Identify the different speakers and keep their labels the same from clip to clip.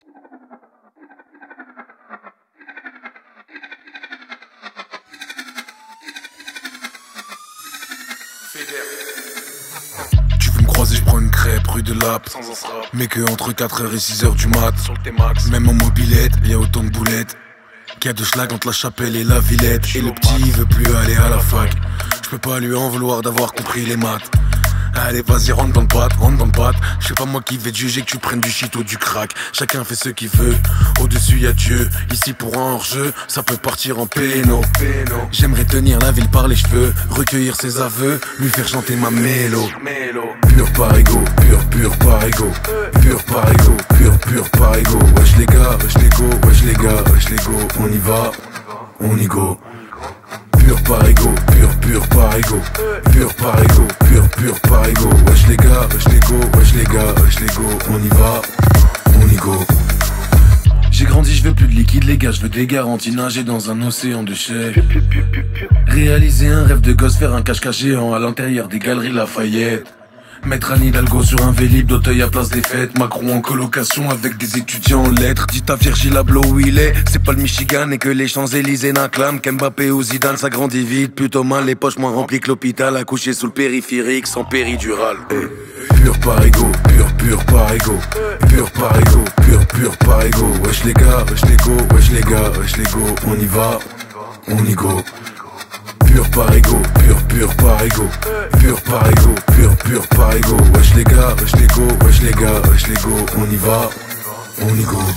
Speaker 1: Tu veux me croiser, je prends une crêpe rue de Lappe. Mais que entre 4h et 6h du mat. Même en mobilette, y'a autant de boulettes qu'il y a de schlag entre la Chapelle et la Villette. Et le petit il veut plus aller à la fac. Je peux pas lui en vouloir d'avoir compris les maths. Allez vas-y rentre dans le pâte, C'est pas moi qui vais te juger que tu prennes du shit ou du crack. Chacun fait ce qu'il veut, au-dessus y'a Dieu. Ici pour un hors-jeu, ça peut partir en péno. J'aimerais tenir la ville par les cheveux, recueillir ses aveux, lui faire chanter ma mélo. Pur par ego, pur par ego. Pur par ego, pur par ego. Wesh les gars, wesh les go, wesh les gars, wesh les go. On y va, on y go. Pur par ego, pur par ego. Pur par ego, pur par ego. Wesh les gars, wesh les go, wesh les gars, wesh les go. On y va, on y go. J'ai grandi, je veux plus de liquide les gars, je veux des garanties, nager dans un océan de chais. Réaliser un rêve de gosse, faire un cache-cache géant à l'intérieur des galeries Lafayette. Mettre Anne Hidalgo sur un Vélib d'Auteuil à place des fêtes. Macron en colocation avec des étudiants en lettres. Dites à Virgil Abloh où il est. C'est pas le Michigan et que les Champs-Élysées n'acclament qu'Mbappé ou Zidane ça grandit vite. Plutôt mal, les poches moins remplies que l'hôpital. Accouché sous le périphérique sans péridurale. Pur par ego, pur par ego. Pur par ego, pur par ego. Wesh les gars, wesh les go, wesh les gars, wesh les go. On y va, on y go. Pur par ego, pur par ego. Pur par ego, pur par ego. Wesh les gars, wesh les go, wesh les gars, wesh les go. On y va, on y go.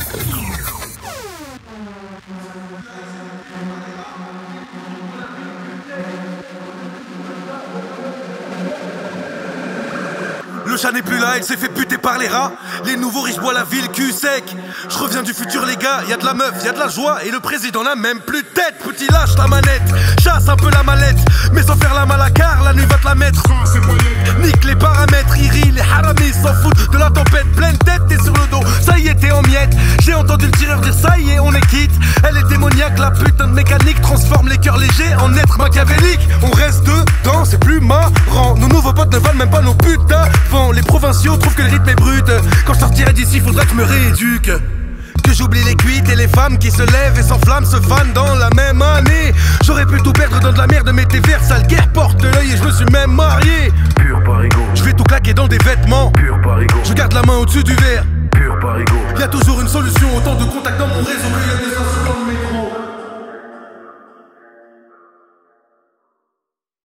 Speaker 2: Le chat n'est plus là, il s'est fait buter par les rats. Les nouveaux riches boivent la ville cul sec. Je reviens du futur les gars, y'a de la meuf, y'a de la joie. Et le président n'a même plus de tête. Petit lâche la manette, chasse un peu la mallette. Mais sans faire la malacar, la nuit va te la mettre. Nique les paramètres, Iri, les haramis s'en foutent de la tempête. Pleine tête, t'es sur le dos, ça y est t'es en miettes. J'ai entendu le tireur dire ça y est on est quitte. Elle est démoniaque, la putain de mécanique transforme les cœurs légers en êtres machiavéliques. On reste dedans, c'est plus marrant. Nos nouveaux potes ne valent même pas nos putains. Les provinciaux trouvent que le rythme est brut. Quand je sortirai d'ici, faudra que je me rééduque. Que j'oublie les cuites et les femmes qui se lèvent et s'enflamment, se fanent dans la même année. J'aurais pu tout perdre dans de la merde, mais tes verres sales guerre porte l'œil et je me suis même marié. Pur par ego. Je vais tout claquer dans des vêtements. Pur par ego. Je garde la main au-dessus du verre. Pur par ego. Y'a toujours une solution, autant de contacts dans mon réseau qu'il y a des incidents de métro.